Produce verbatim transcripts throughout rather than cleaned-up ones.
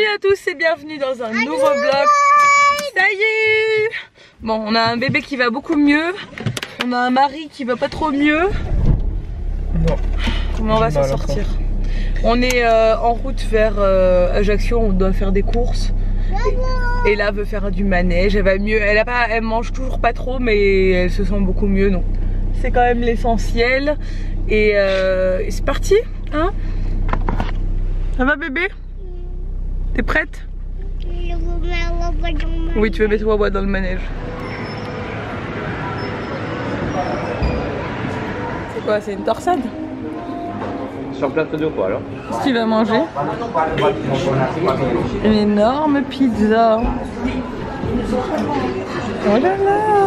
à tous et bienvenue dans un nouveau vlog. Ça y est. Bon, on a un bébé qui va beaucoup mieux. On a un mari qui va pas trop mieux. Non. Comment on va s'en sortir? On est euh, en route vers euh, Ajaccio, on doit faire des courses. Et, et là, elle veut faire du manège, elle va mieux. Elle, a pas, elle mange toujours pas trop, mais elle se sent beaucoup mieux. Donc, c'est quand même l'essentiel. Et, euh, et c'est parti, hein? Ça va, bébé? T'es prête? Oui, tu veux mettre Wawa dans le manège. C'est quoi? C'est une torsade? Sur le plateau de quoi alors? Qu'est-ce qu'il va manger? Une énorme pizza. Oh là là!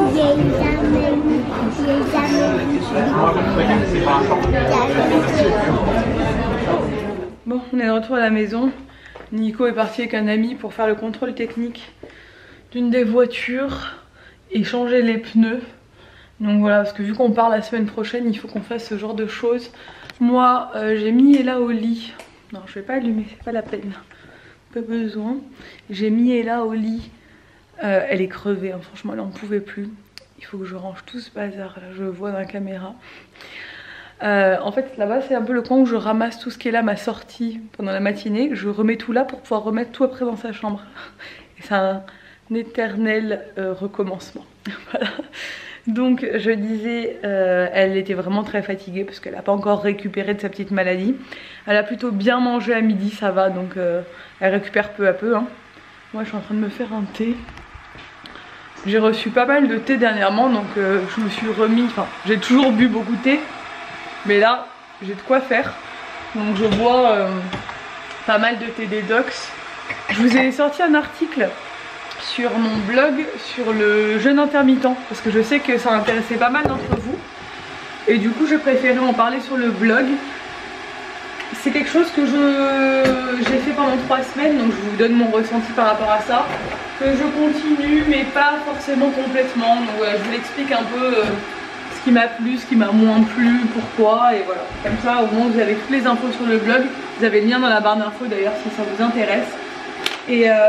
Bon, on est de retour à la maison. Nico est parti avec un ami pour faire le contrôle technique d'une des voitures et changer les pneus. Donc voilà, parce que vu qu'on part la semaine prochaine, il faut qu'on fasse ce genre de choses. Moi, euh, j'ai mis Ella au lit. Non, je vais pas allumer, c'est pas la peine. Pas besoin. J'ai mis Ella au lit. Euh, elle est crevée, hein. Franchement, elle en pouvait plus. Il faut que je range tout ce bazar là, je le vois dans la caméra. Euh, en fait, là-bas, c'est un peu le coin où je ramasse tout ce qui est là, ma sortie pendant la matinée. Je remets tout là pour pouvoir remettre tout après dans sa chambre. Et c'est un éternel euh, recommencement. Voilà. Donc je disais, euh, elle était vraiment très fatiguée parce qu'elle n'a pas encore récupéré de sa petite maladie. Elle a plutôt bien mangé à midi, ça va, donc euh, elle récupère peu à peu, hein. Moi je suis en train de me faire un thé. J'ai reçu pas mal de thé dernièrement, donc euh, je me suis remis, enfin j'ai toujours bu beaucoup de thé, mais là j'ai de quoi faire. Donc je bois euh, pas mal de thé détox. Je vous ai sorti un article sur mon blog sur le jeûne intermittent parce que je sais que ça intéressait pas mal d'entre vous et du coup je préférais en parler sur le blog. C'est quelque chose que je j'ai fait pendant trois semaines, donc je vous donne mon ressenti par rapport à ça, que je continue mais pas forcément complètement. Donc voilà, je vous explique un peu euh, ce qui m'a plu, ce qui m'a moins plu, pourquoi, et voilà, comme ça au moins vous avez toutes les infos sur le blog. Vous avez le lien dans la barre d'infos d'ailleurs si ça vous intéresse. Et euh,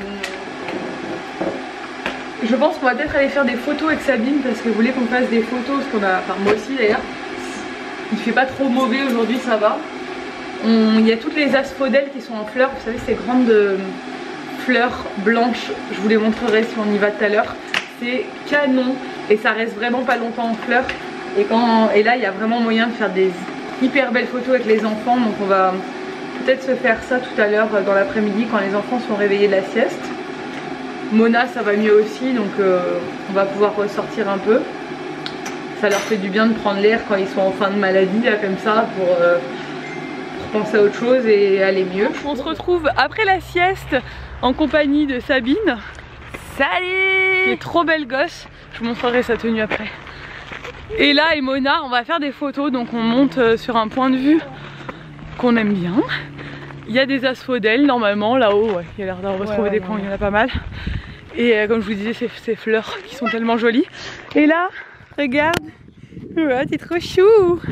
je pense qu'on va peut-être aller faire des photos avec Sabine parce qu'elle voulait qu'on fasse des photos, parce qu'on a, enfin moi aussi d'ailleurs, il fait pas trop mauvais aujourd'hui, ça va. On, il y a toutes les asphodèles qui sont en fleurs, vous savez ces grandes euh, fleurs blanches, je vous les montrerai si on y va tout à l'heure. C'est canon et ça reste vraiment pas longtemps en fleurs. Et, quand, et là il y a vraiment moyen de faire des hyper belles photos avec les enfants, donc on va peut-être se faire ça tout à l'heure dans l'après-midi quand les enfants sont réveillés de la sieste. Mona ça va mieux aussi, donc euh, on va pouvoir ressortir un peu. Ça leur fait du bien de prendre l'air quand ils sont en fin de maladie là comme ça pour, euh, pour penser à autre chose et aller mieux. On se retrouve après la sieste en compagnie de Sabine. Salut! Qui est trop belle gosse, je vous montrerai sa tenue après. Et là et Mona on va faire des photos, donc on monte sur un point de vue qu'on aime bien. Il y a des asphodèles normalement là-haut, ouais. Il y a l'air d'en retrouver ouais, ouais, des coins, il y en a pas mal. Et euh, comme je vous disais, ces, ces fleurs qui sont tellement jolies. Et là, regarde, ouais, t'es trop chou.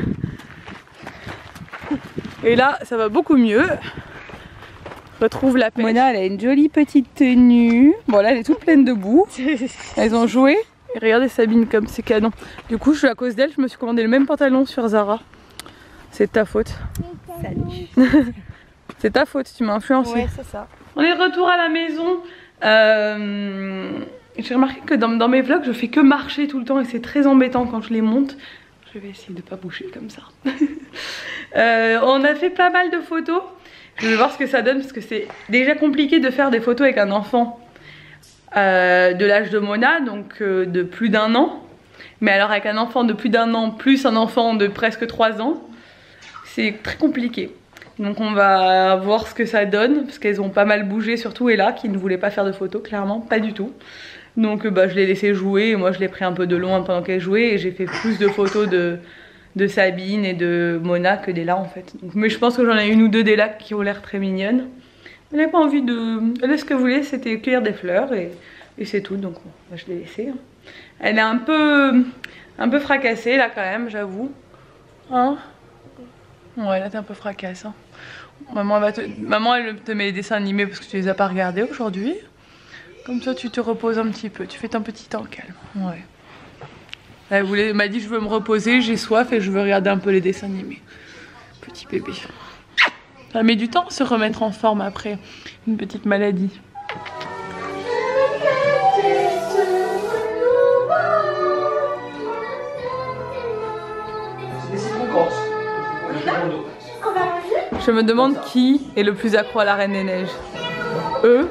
Et là, ça va beaucoup mieux. Retrouve la pêche. Mona, elle a une jolie petite tenue. Bon là, elle est toute pleine de boue. Elles ont joué. Et regardez Sabine comme c'est canon. Du coup, je, à cause d'elle, je me suis commandé le même pantalon sur Zara. C'est de ta faute. Salut. C'est ta faute, tu m'as influencé. Ouais, c'est ça. On est de retour à la maison. Euh, J'ai remarqué que dans, dans mes vlogs, je fais que marcher tout le temps et c'est très embêtant quand je les monte. Je vais essayer de pas bouger comme ça. euh, on a fait pas mal de photos. Je vais voir ce que ça donne parce que c'est déjà compliqué de faire des photos avec un enfant euh, de l'âge de Mona, donc euh, de plus d'un an. Mais alors avec un enfant de plus d'un an plus un enfant de presque trois ans, c'est très compliqué. Donc on va voir ce que ça donne, parce qu'elles ont pas mal bougé, surtout Ella qui ne voulait pas faire de photos, clairement, pas du tout. Donc bah, je l'ai laissé jouer, et moi je l'ai pris un peu de loin pendant qu'elle jouait, et j'ai fait plus de photos de, de Sabine et de Mona que d'Ella en fait. Donc, mais je pense que j'en ai une ou deux d'Ella qui ont l'air très mignonnes. Elle n'a pas envie de... Elle, ce qu'elle voulait c'était cueillir des fleurs, et, et c'est tout, donc bon, bah, je l'ai laissé. Hein. Elle est un peu, un peu fracassée là quand même, j'avoue. Hein? Ouais, là t'es un peu fracasse. Hein. Maman elle, va te... Maman, elle te met les dessins animés parce que tu les as pas regardés aujourd'hui. Comme ça, tu te reposes un petit peu. Tu fais ton petit temps calme. Ouais. Elle voulait... m'a dit je veux me reposer, j'ai soif et je veux regarder un peu les dessins animés. Petit bébé. Ça met du temps à se remettre en forme après une petite maladie. Je me demande qui est le plus accro à la Reine des Neiges. Eux?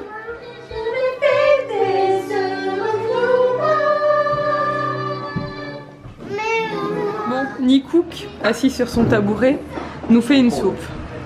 Bon, Nikook, assis sur son tabouret, nous fait une soupe.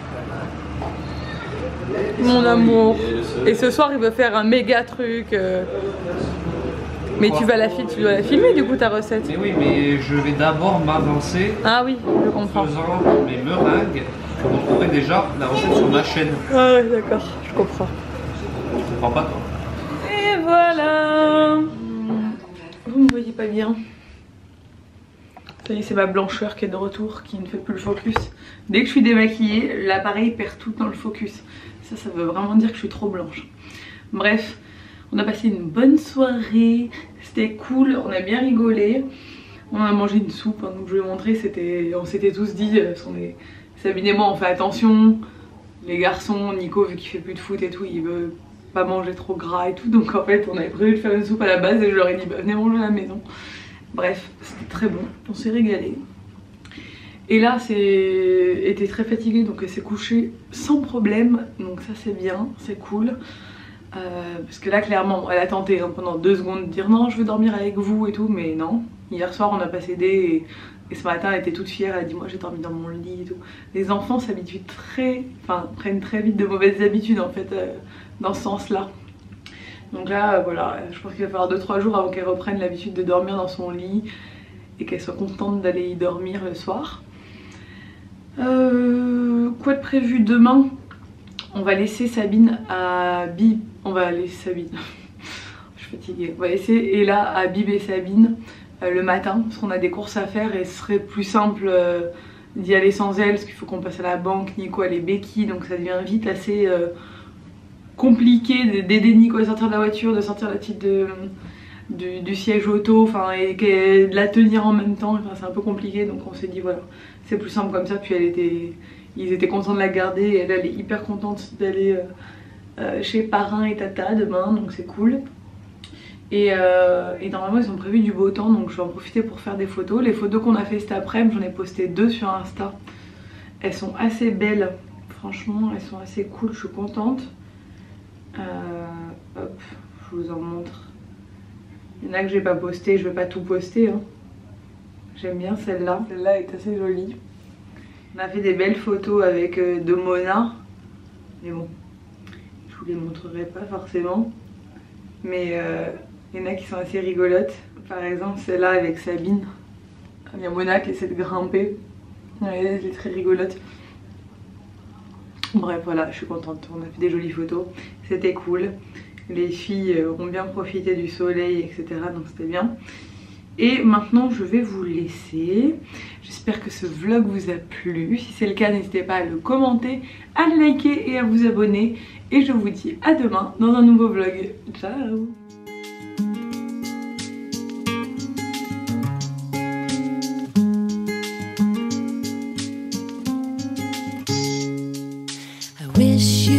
Mon amour. Et ce soir, il veut faire un méga truc. Euh... Mais tu vas la filmer, tu dois la filmer du coup ta recette. Mais oui, mais je vais d'abord m'avancer. Ah oui, je comprends. En faisant mes meringues. Vous trouverez déjà la recette sur ma chaîne. Ah ouais, d'accord, je comprends. Je comprends pas toi. Et voilà. Vous me voyez pas bien. Ça y est, c'est ma blancheur qui est de retour, qui ne fait plus le focus. Dès que je suis démaquillée, l'appareil perd tout dans le focus. Ça, ça veut vraiment dire que je suis trop blanche. Bref, on a passé une bonne soirée. C'était cool, on a bien rigolé. On a mangé une soupe, hein, donc je vais vous montrer. On s'était tous dit, euh, on est... Sabine et moi on fait attention, les garçons, Nico vu qu'il fait plus de foot et tout, il veut pas manger trop gras et tout, donc en fait on avait prévu de faire une soupe à la base et je leur ai dit bah venez manger à la maison. Bref, c'était très bon, on s'est régalé. Et là c'est était très fatiguée donc elle s'est couchée sans problème, donc ça c'est bien, c'est cool. Euh, parce que là clairement elle a tenté hein, pendant deux secondes de dire non je veux dormir avec vous et tout, mais non. Hier soir on a passé des... Et... Et ce matin elle était toute fière, elle a dit moi j'ai dormi dans mon lit et tout. Les enfants s'habituent très, enfin prennent très vite de mauvaises habitudes en fait euh, dans ce sens là. Donc là euh, voilà, je pense qu'il va falloir deux trois jours avant qu'elle reprenne l'habitude de dormir dans son lit et qu'elle soit contente d'aller y dormir le soir. Euh, quoi de prévu demain? On va laisser Sabine à Bib, on va laisser Sabine, je suis fatiguée, on va laisser Ella à Bib et Sabine le matin parce qu'on a des courses à faire et ce serait plus simple euh, d'y aller sans elle parce qu'il faut qu'on passe à la banque. Nico elle est béquille donc ça devient vite assez euh, compliqué d'aider Nico à sortir de la voiture, de sortir la petite de, du, du siège auto, enfin et de la tenir en même temps, enfin, c'est un peu compliqué donc on s'est dit voilà c'est plus simple comme ça. Puis elle était, ils étaient contents de la garder et elle, elle est hyper contente d'aller euh, euh, chez Parrain et Tata demain donc c'est cool. Et, euh, et normalement ils ont prévu du beau temps donc je vais en profiter pour faire des photos. Les photos qu'on a fait cet après-midi, j'en ai posté deux sur Insta. Elles sont assez belles, franchement elles sont assez cool, je suis contente. Euh, hop, je vous en montre. Il y en a que j'ai pas posté, je vais pas tout poster. Hein. J'aime bien celle-là, celle-là est assez jolie. On a fait des belles photos avec euh, de Mona. Mais bon, je vous les montrerai pas forcément. Mais... Euh, il y en a qui sont assez rigolotes. Par exemple celle-là avec Sabine. Il y a Mona qui essaie de grimper. Elle est très rigolote. Bref voilà, je suis contente. On a fait des jolies photos. C'était cool. Les filles ont bien profité du soleil, et cetera. Donc c'était bien. Et maintenant je vais vous laisser. J'espère que ce vlog vous a plu. Si c'est le cas, n'hésitez pas à le commenter, à le liker et à vous abonner. Et je vous dis à demain dans un nouveau vlog. Ciao! Wish